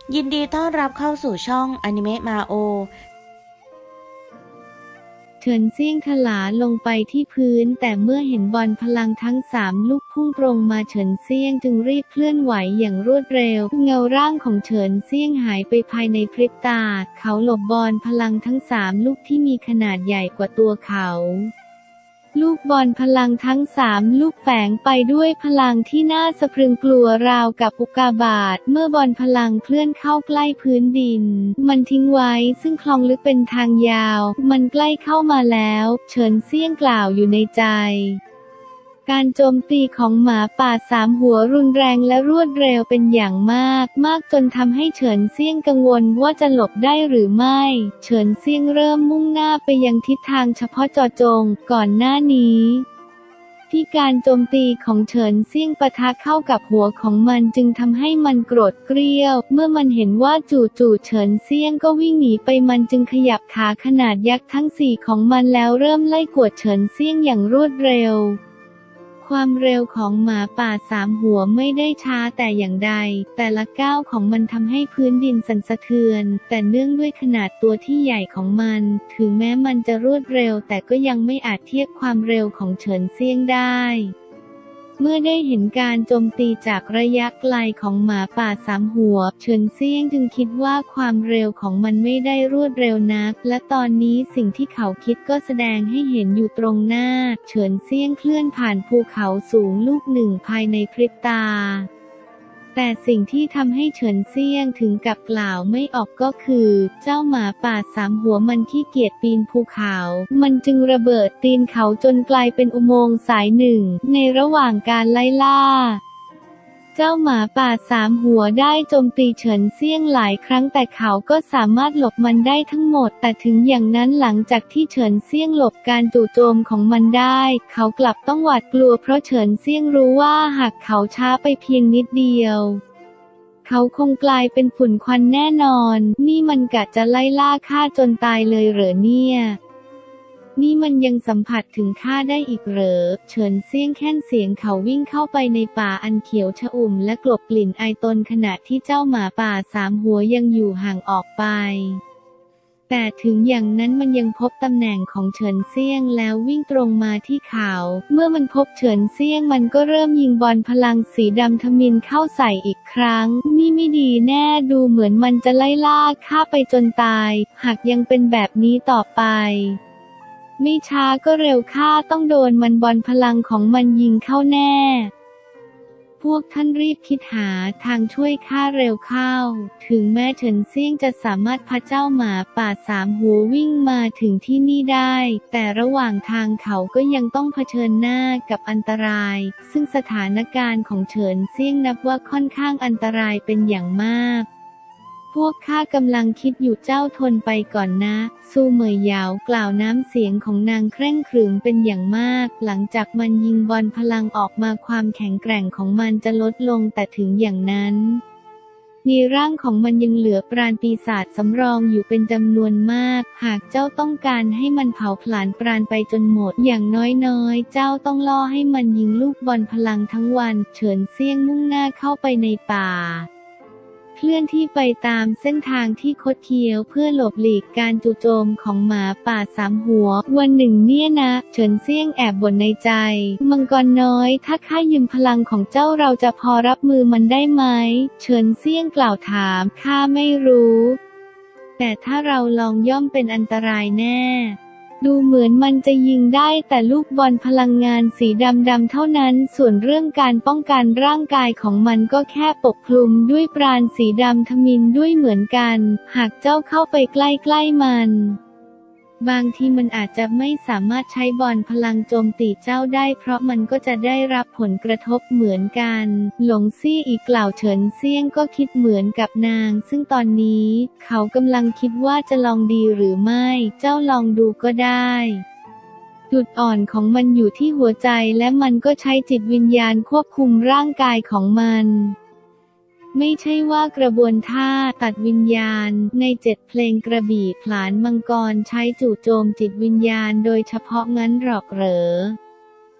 ยินดีต้อนรับเข้าสู่ช่องอนิเมะมาโอเฉินเซี่ยงถลาลงไปที่พื้นแต่เมื่อเห็นบอลพลังทั้ง3ลูกพุ่งตรงมาเฉินเซี่ยงจึงรีบเคลื่อนไหวอย่างรวดเร็วเงาร่างของเฉินเซี่ยงหายไปภายในพริบตาเขาหลบบอลพลังทั้ง3ลูกที่มีขนาดใหญ่กว่าตัวเขาลูกบอลพลังทั้ง3ลูกแฝงไปด้วยพลังที่น่าสะพรึงกลัวราวกับอุกกาบาตเมื่อบอลพลังเคลื่อนเข้าใกล้พื้นดินมันทิ้งไว้ซึ่งคลองลึกเป็นทางยาวมันใกล้เข้ามาแล้วเฉินเซี่ยงกล่าวอยู่ในใจการโจมตีของหมาป่า3หัวรุนแรงและรวดเร็วเป็นอย่างมากจนทำให้เฉินเซี่ยงกังวลว่าจะหลบได้หรือไม่เฉินเซี่ยงเริ่มมุ่งหน้าไปยังทิศทางเฉพาะเจาะจงก่อนหน้านี้ที่การโจมตีของเฉินเซี่ยงปะทะเข้ากับหัวของมันจึงทำให้มันโกรธเกรี้ยวเมื่อมันเห็นว่าจู่ๆเฉินเซี่ยงก็วิ่งหนีไปมันจึงขยับขาขนาดยักษ์ทั้ง4ของมันแล้วเริ่มไล่กวดเฉินเซี่ยงอย่างรวดเร็วความเร็วของหมาป่า3หัวไม่ได้ช้าแต่อย่างใดแต่ละก้าวของมันทำให้พื้นดินสั่นสะเทือนแต่เนื่องด้วยขนาดตัวที่ใหญ่ของมันถึงแม้มันจะรวดเร็วแต่ก็ยังไม่อาจเทียบความเร็วของเฉินเซี่ยงได้เมื่อได้เห็นการโจมตีจากระยะไกลของหมาป่า3หัวเฉินเซี่ยงจึงคิดว่าความเร็วของมันไม่ได้รวดเร็วนักและตอนนี้สิ่งที่เขาคิดก็แสดงให้เห็นอยู่ตรงหน้าเฉินเซี่ยงเคลื่อนผ่านภูเขาสูงลูกหนึ่งภายในพริบตาแต่สิ่งที่ทำให้เฉินเซี่ยงถึงกับกล่าวไม่ออกก็คือเจ้าหมาป่า3หัวมันขี้เกียจปีนภูเขามันจึงระเบิดตีนเขาจนกลายเป็นอุโมงค์สายหนึ่งในระหว่างการไล่ล่าเจ้าหมาป่า3หัวได้โจมตีเฉินเซี่ยงหลายครั้งแต่เขาก็สามารถหลบมันได้ทั้งหมดแต่ถึงอย่างนั้นหลังจากที่เฉินเซี่ยงหลบการจู่โจมของมันได้เขากลับต้องหวาดกลัวเพราะเฉินเซี่ยงรู้ว่าหากเขาช้าไปเพียงนิดเดียวเขาคงกลายเป็นฝุ่นควันแน่นอนนี่มันกะจะไล่ล่าข้าจนตายเลยเหรอเนี่ยนี่มันยังสัมผัสถึงข้าได้อีกเหรอเฉินเซี่ยงแค่นเสียงเขาวิ่งเข้าไปในป่าอันเขียวชอุ่มและกลบกลิ่นไอตนขณะที่เจ้าหมาป่า3หัวยังอยู่ห่างออกไปแต่ถึงอย่างนั้นมันยังพบตำแหน่งของเฉินเซี่ยงแล้ววิ่งตรงมาที่เขาเมื่อมันพบเฉินเซี่ยงมันก็เริ่มยิงบอลพลังสีดำทมิฬเข้าใส่อีกครั้งนี่ไม่ดีแน่ดูเหมือนมันจะไล่ล่าข้าไปจนตายหากยังเป็นแบบนี้ต่อไปไม่ช้าก็เร็วข้าต้องโดนมันบอลพลังของมันยิงเข้าแน่พวกท่านรีบคิดหาทางช่วยข้าเร็วเข้าถึงแม้เฉินเซี่ยงจะสามารถพาเจ้าหมาป่า3หัววิ่งมาถึงที่นี่ได้แต่ระหว่างทางเขาก็ยังต้องเผชิญหน้ากับอันตรายซึ่งสถานการณ์ของเฉินเซี่ยงนับว่าค่อนข้างอันตรายเป็นอย่างมากพวกข้ากำลังคิดอยู่เจ้าทนไปก่อนนะซูเหมยเหยากล่าวน้ำเสียงของนางเคร่งขรึมเป็นอย่างมากหลังจากมันยิงบอลพลังออกมาความแข็งแกร่งของมันจะลดลงแต่ถึงอย่างนั้นในร่างของมันยังเหลือปราณปีศาจสำรองอยู่เป็นจำนวนมากหากเจ้าต้องการให้มันเผาผลาญปราณไปจนหมดอย่างน้อยๆเจ้าต้องล่อให้มันยิงลูกบอลพลังทั้งวันเฉินเซี่ยงมุ่งหน้าเข้าไปในป่าเคลื่อนที่ไปตามเส้นทางที่คดเคี้ยวเพื่อหลบหลีกการจู่โจมของหมาป่า3หัววันหนึ่งเนี่ยนะเฉินเซี่ยงแอบบ่นในใจมังกรน้อยถ้าข้ายืมพลังของเจ้าเราจะพอรับมือมันได้ไหมเฉินเซี่ยงกล่าวถามข้าไม่รู้แต่ถ้าเราลองย่อมเป็นอันตรายแน่ดูเหมือนมันจะยิงได้แต่ลูกบอลพลังงานสีดำเท่านั้นส่วนเรื่องการป้องกันร่างกายของมันก็แค่ปกคลุมด้วยปราณสีดำทมิฬด้วยเหมือนกันหากเจ้าเข้าไปใกล้ๆมันบางทีมันอาจจะไม่สามารถใช้บอลพลังโจมตีเจ้าได้เพราะมันก็จะได้รับผลกระทบเหมือนกันหลงซี่อีกกล่าวเฉินเซี่ยงก็คิดเหมือนกับนางซึ่งตอนนี้เขากำลังคิดว่าจะลองดีหรือไม่เจ้าลองดูก็ได้จุดอ่อนของมันอยู่ที่หัวใจและมันก็ใช้จิตวิญญาณควบคุมร่างกายของมันไม่ใช่ว่ากระบวนท่าตัดวิญญาณใน7เพลงกระบี่ผลาญมังกรใช้จู่โจมจิตวิญญาณโดยเฉพาะงั้นหรอกเหรอ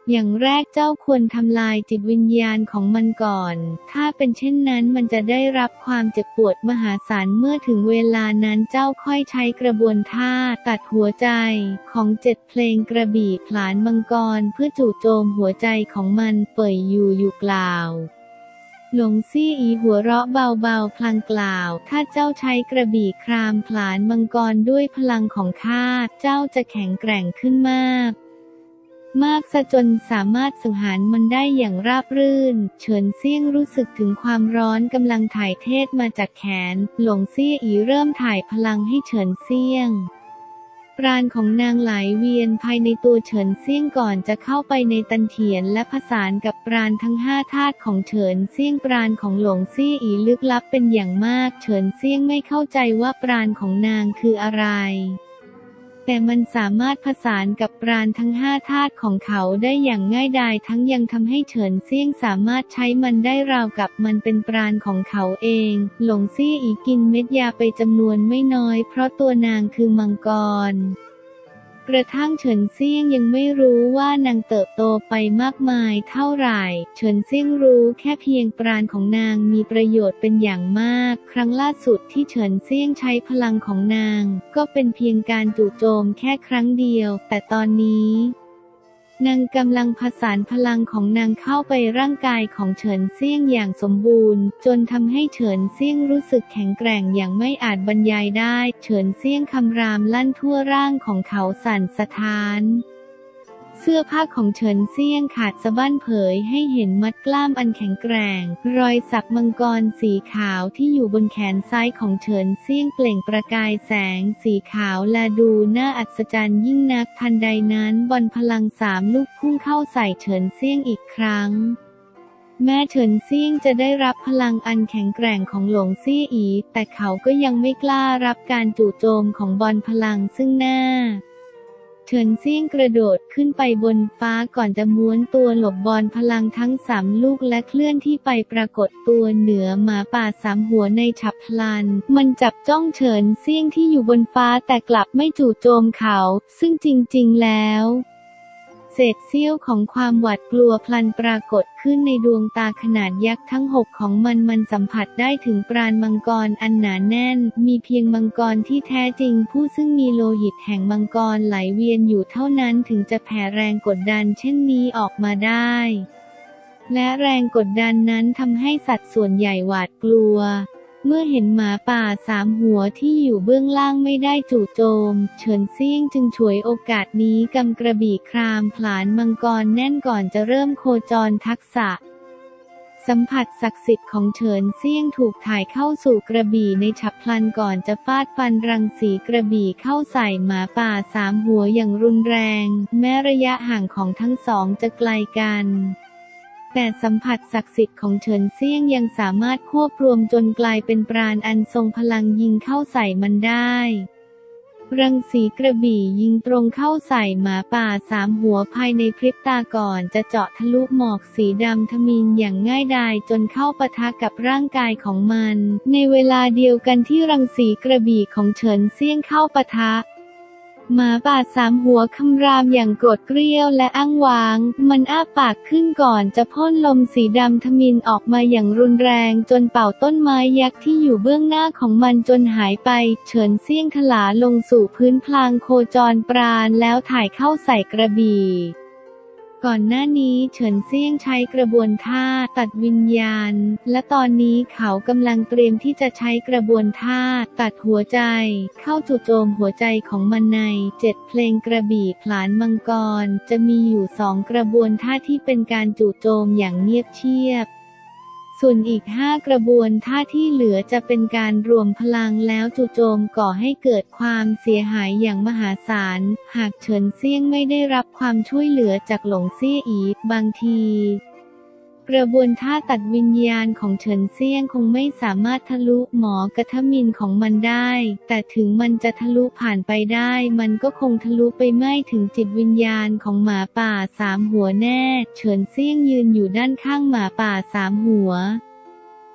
อย่างแรกเจ้าควรทำลายจิตวิญญาณของมันก่อนถ้าเป็นเช่นนั้นมันจะได้รับความเจ็บปวดมหาศาลเมื่อถึงเวลานั้นเจ้าค่อยใช้กระบวนท่าตัดหัวใจของ7เพลงกระบี่ผลาญมังกรเพื่อจู่โจมหัวใจของมันเป่ยอยู่กล่าวหลงซี่อีหัวเราะเบาๆพลางกล่าวถ้าเจ้าใช้กระบี่ครามผลาญมังกรด้วยพลังของข้าเจ้าจะแข็งแกร่งขึ้นมากซะจนสามารถสังหารมันได้อย่างราบรื่นเฉินเซี่ยงรู้สึกถึงความร้อนกำลังถ่ายเทมาจากแขนหลงซี่อีเริ่มถ่ายพลังให้เฉินเซี่ยงปราณของนางไหลเวียนภายในตัวเฉินเซี่ยงก่อนจะเข้าไปในตันเถียนและผสานกับปราณทั้ง5ธาตุของเฉินเซี่ยงปราณของหลงซี่อีลึกลับเป็นอย่างมากเฉินเซี่ยงไม่เข้าใจว่าปราณของนางคืออะไรแต่มันสามารถผสานกับปราณทั้ง5ธาตุของเขาได้อย่างง่ายดายทั้งยังทำให้เฉินเซี่ยงสามารถใช้มันได้ราวกับมันเป็นปราณของเขาเองหลงซี่อีกินเม็ดยาไปจำนวนไม่น้อยเพราะตัวนางคือมังกรกระทั่งเฉินเซี่ยงยังไม่รู้ว่านางเติบโตไปมากมายเท่าไหร่เฉินเซี่ยงรู้แค่เพียงปราณของนางมีประโยชน์เป็นอย่างมากครั้งล่าสุดที่เฉินเซี่ยงใช้พลังของนางก็เป็นเพียงการจู่โจมแค่ครั้งเดียวแต่ตอนนี้นางกำลังผสานพลังของนางเข้าไปร่างกายของเฉินเซี่ยงอย่างสมบูรณ์จนทำให้เฉินเซี่ยงรู้สึกแข็งแกร่งอย่างไม่อาจบรรยายได้เฉินเซี่ยงคำรามลั่นทั่วร่างของเขาสั่นสะท้านเสื้อผ้าของเฉินเซี่ยงขาดสะบั้นเผยให้เห็นมัดกล้ามอันแข็งแกร่งรอยสักมังกรสีขาวที่อยู่บนแขนซ้ายของเฉินเซี่ยงเปล่งประกายแสงสีขาวและดูน่าอัศจรรย์ยิ่งนักทันใดนั้นบอลพลัง3ลูกพุ่งเข้าใส่เฉินเซี่ยงอีกครั้งแม้เฉินเซี่ยงจะได้รับพลังอันแข็งแกร่งของหลงซี่อีแต่เขาก็ยังไม่กล้ารับการจู่โจมของบอลพลังซึ่งหน้าเฉินเซี่ยงกระโดดขึ้นไปบนฟ้าก่อนจะม้วนตัวหลบบอลพลังทั้ง3ลูกและเคลื่อนที่ไปปรากฏตัวเหนือหมาป่า3หัวในฉับพลันมันจับจ้องเฉินเซี่ยงที่อยู่บนฟ้าแต่กลับไม่จู่โจมเขาซึ่งจริงๆแล้วเศษเสี้ยวของความหวาดกลัวพลันปรากฏขึ้นในดวงตาขนาดยักษ์ทั้ง6ของมันสัมผัสได้ถึงปราณมังกรอันหนาแน่นมีเพียงมังกรที่แท้จริงผู้ซึ่งมีโลหิตแห่งมังกรไหลเวียนอยู่เท่านั้นถึงจะแผ่แรงกดดันเช่นนี้ออกมาได้และแรงกดดันนั้นทำให้สัตว์ส่วนใหญ่หวาดกลัวเมื่อเห็นหมาป่า3หัวที่อยู่เบื้องล่างไม่ได้จู่โจมเฉินเซี่ยงจึงฉวยโอกาสนี้กำกระบี่ครามผลาญมังกรแน่นก่อนจะเริ่มโคจรทักษะสัมผัสศักดิ์สิทธิ์ของเฉินเซี่ยงถูกถ่ายเข้าสู่กระบี่ในฉับพลันก่อนจะฟาดฟันรังสีกระบี่เข้าใส่หมาป่า3หัวอย่างรุนแรงแม้ระยะห่างของทั้งสองจะไกลกันแต่สัมผัสศักดิ์สิทธิ์ของเฉินเซี่ยงยังสามารถควบรวมจนกลายเป็นปราณอันทรงพลังยิงเข้าใส่มันได้รังสีกระบี่ยิงตรงเข้าใส่หมาป่า3หัวภายในพริบตาก่อนจะเจาะทะลุหมอกสีดำทมิฬอย่างง่ายดายจนเข้าปะทะกับร่างกายของมันในเวลาเดียวกันที่รังสีกระบี่ของเฉินเซี่ยงเข้าปะทะหมาป่า3หัวคำรามอย่างโกรธเกรี้ยวและอ้างว้างมันอ้าปากขึ้นก่อนจะพ่นลมสีดำทมิฬออกมาอย่างรุนแรงจนเป่าต้นไม้ยักษ์ที่อยู่เบื้องหน้าของมันจนหายไปเฉินเซี่ยงถลาลงสู่พื้นพลางโคจรปราณแล้วถ่ายเข้าใส่กระบี่ก่อนหน้านี้เฉินเซี่ยงใช้กระบวนท่าตัดวิญญาณและตอนนี้เขากำลังเตรียมที่จะใช้กระบวนท่าตัดหัวใจเข้าจู่โจมหัวใจของมันใน7เพลงกระบี่ผลาญมังกรจะมีอยู่2กระบวนท่าที่เป็นการจู่โจมอย่างเงียบเชียบส่วนอีก5กระบวนท่าที่เหลือจะเป็นการรวมพลังแล้วจู่โจมก่อให้เกิดความเสียหายอย่างมหาศาลหากเฉินเซี่ยงไม่ได้รับความช่วยเหลือจากหลงเซี่ยอีบางทีกระบวนท่าตัดวิญญาณของเฉินเซี่ยงคงไม่สามารถทะลุหมอกระทมิฬของมันได้แต่ถึงมันจะทะลุผ่านไปได้มันก็คงทะลุไปไม่ถึงจิตวิญญาณของหมาป่า3หัวแน่เฉินเซี่ยงยืนอยู่ด้านข้างหมาป่า3หัว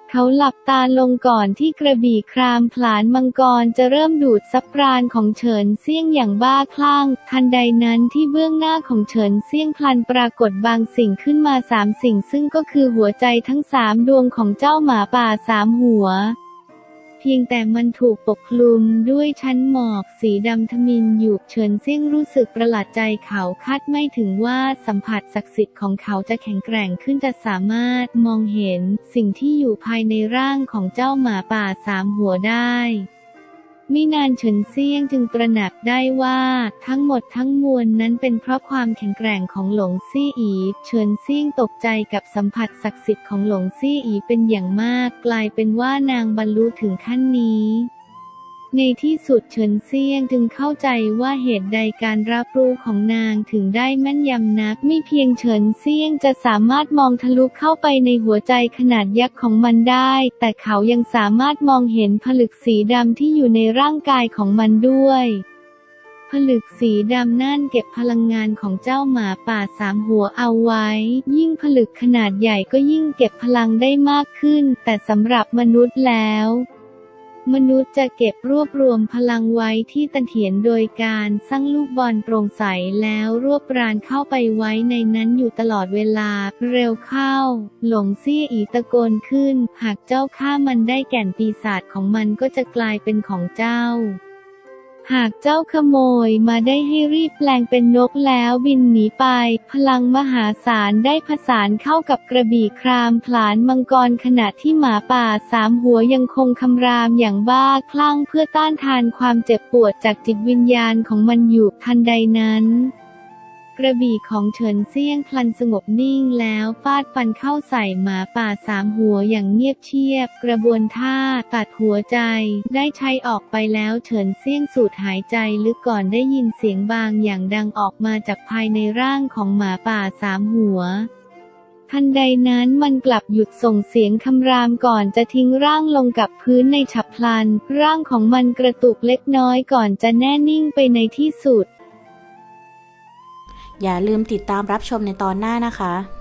เขาหลับตาลงก่อนที่กระบี่ครามผลาญมังกรจะเริ่มดูดซับปราณของเฉินเซี่ยงอย่างบ้าคลั่งทันใดนั้นที่เบื้องหน้าของเฉินเซี่ยงพลันปรากฏบางสิ่งขึ้นมา3 สิ่งซึ่งก็คือหัวใจทั้ง3 ดวงของเจ้าหมาป่า3 หัวเพียงแต่มันถูกปกคลุมด้วยชั้นหมอกสีดำทมิฬอยู่เฉินเซี่ยงรู้สึกประหลาดใจเขาคาดไม่ถึงว่าสัมผัสศักดิ์สิทธิ์ของเขาจะแข็งแกร่งขึ้นจะสามารถมองเห็นสิ่งที่อยู่ภายในร่างของเจ้าหมาป่า3 หัวได้ไม่นานเฉินเซี่ยงจึงตระหนักได้ว่าทั้งหมดทั้งมวลนั้นเป็นเพราะความแข็งแกร่งของหลงซี่อีเฉินเซี่ยงตกใจกับสัมผัสศักดิ์สิทธิ์ของหลงซี่อีเป็นอย่างมากกลายเป็นว่านางบรรลุถึงขั้นนี้ในที่สุดเฉินเซี่ยงจึงเข้าใจว่าเหตุใดการรับรู้ของนางถึงได้แม่นยำนักไม่เพียงเฉินเซี่ยงจะสามารถมองทะลุเข้าไปในหัวใจขนาดยักษ์ของมันได้แต่เขายังสามารถมองเห็นผลึกสีดำที่อยู่ในร่างกายของมันด้วยผลึกสีดำนั่นเก็บพลังงานของเจ้าหมาป่า3 หัวเอาไว้ยิ่งผลึกขนาดใหญ่ก็ยิ่งเก็บพลังได้มากขึ้นแต่สำหรับมนุษย์แล้วมนุษย์จะเก็บรวบรวมพลังไว้ที่ตันเถียนโดยการสร้างลูกบอลโปร่งใสแล้วรวบรานเข้าไปไว้ในนั้นอยู่ตลอดเวลาเร็วเข้าหลงเซี่ยอีตะโกนขึ้นหากเจ้าฆ่ามันได้แก่นปีศาจของมันก็จะกลายเป็นของเจ้าหากเจ้าขโมยมาได้ให้รีบแปลงเป็นนกแล้วบินหนีไปพลังมหาศาลได้ผสานเข้ากับกระบี่ครามผลาญมังกรขณะที่หมาป่า3 หัวยังคงคำรามอย่างบ้าคลั่งเพื่อต้านทานความเจ็บปวดจากจิตวิญญาณของมันอยู่ทันใดนั้นกระบี่ของเฉินเซี่ยงพลันสงบนิ่งแล้วฟาดฟันเข้าใส่หมาป่า3 หัวอย่างเงียบเชียบกระบวนท่าตัดหัวใจได้ใช้ออกไปแล้วเฉินเซี่ยงสูดหายใจลึกก่อนได้ยินเสียงบางอย่างดังออกมาจากภายในร่างของหมาป่า3 หัวทันใดนั้นมันกลับหยุดส่งเสียงคำรามก่อนจะทิ้งร่างลงกับพื้นในฉับพลันร่างของมันกระตุกเล็กน้อยก่อนจะแน่นิ่งไปในที่สุดอย่าลืมติดตามรับชมในตอนหน้านะคะ